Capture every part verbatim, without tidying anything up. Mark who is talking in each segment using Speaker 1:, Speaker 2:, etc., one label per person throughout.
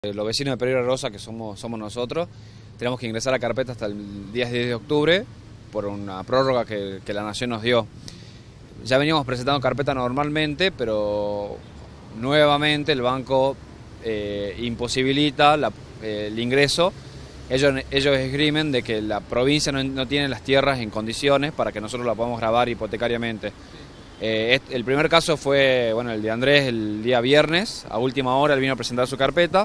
Speaker 1: Los vecinos de Pereira Rosa, que somos, somos nosotros, tenemos que ingresar a carpeta hasta el día diez de octubre por una prórroga que, que la Nación nos dio. Ya veníamos presentando carpeta normalmente, pero nuevamente el banco eh, imposibilita la, eh, el ingreso. Ellos, ellos esgrimen de que la provincia no, no tiene las tierras en condiciones para que nosotros la podamos grabar hipotecariamente. Eh, este, el primer caso fue bueno, el de Andrés el día viernes, a última hora él vino a presentar su carpeta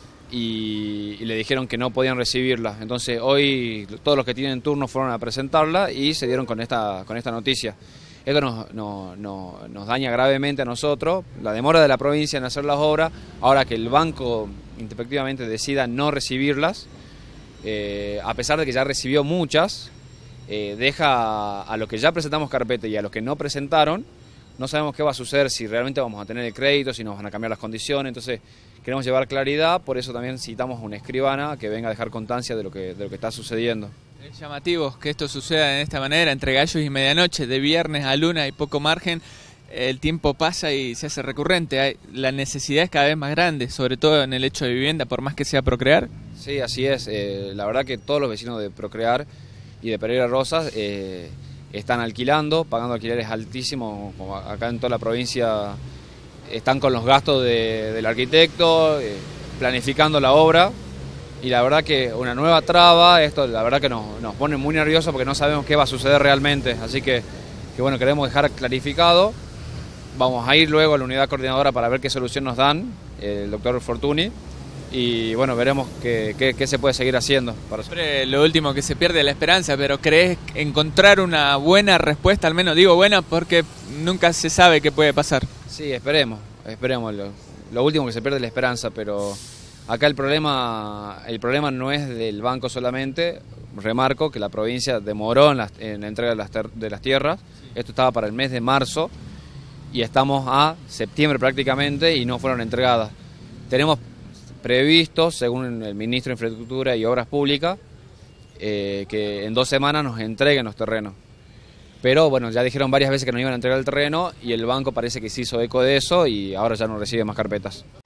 Speaker 1: y, y le dijeron que no podían recibirla. Entonces hoy todos los que tienen turno fueron a presentarla y se dieron con esta, con esta noticia. Esto nos, nos, nos, nos daña gravemente a nosotros, la demora de la provincia en hacer las obras, ahora que el banco efectivamente decida no recibirlas, eh, a pesar de que ya recibió muchas. Eh, deja a los que ya presentamos carpeta y a los que no presentaron, no sabemos qué va a suceder, si realmente vamos a tener el crédito, si nos van a cambiar las condiciones. Entonces queremos llevar claridad, por eso también citamos a una escribana que venga a dejar constancia de lo que, de lo que está sucediendo.
Speaker 2: Es llamativo que esto suceda de esta manera, entre gallos y medianoche, de viernes a luna y poco margen. El tiempo pasa y se hace recurrente, hay, la necesidad es cada vez más grande, sobre todo en el hecho de vivienda, por más que sea Procrear.
Speaker 1: Sí, así es, eh, la verdad que todos los vecinos de Procrear y de Pereira Rosas eh, están alquilando, pagando alquileres altísimos, como acá en toda la provincia están con los gastos de, del arquitecto, eh, planificando la obra, y la verdad que una nueva traba, esto la verdad que nos, nos pone muy nerviosos porque no sabemos qué va a suceder realmente, así que, que bueno, queremos dejar clarificado. Vamos a ir luego a la unidad coordinadora para ver qué solución nos dan, eh, el doctor Fortuny, y bueno, veremos qué, qué, qué se puede seguir haciendo. Para
Speaker 2: Siempre lo último que se pierde es la esperanza, pero ¿crees encontrar una buena respuesta? Al menos digo buena porque nunca se sabe qué puede pasar.
Speaker 1: Sí, esperemos, esperemos. Lo, lo último que se pierde es la esperanza, pero acá el problema, el problema no es del banco solamente. Remarco que la provincia demoró en la, en la entrega de las, ter, de las tierras. Esto estaba para el mes de marzo y estamos a septiembre prácticamente y no fueron entregadas. Tenemos previsto, según el ministro de Infraestructura y Obras Públicas, eh, que en dos semanas nos entreguen los terrenos. Pero bueno, ya dijeron varias veces que nos iban a entregar el terreno y el banco parece que se hizo eco de eso y ahora ya no recibe más carpetas.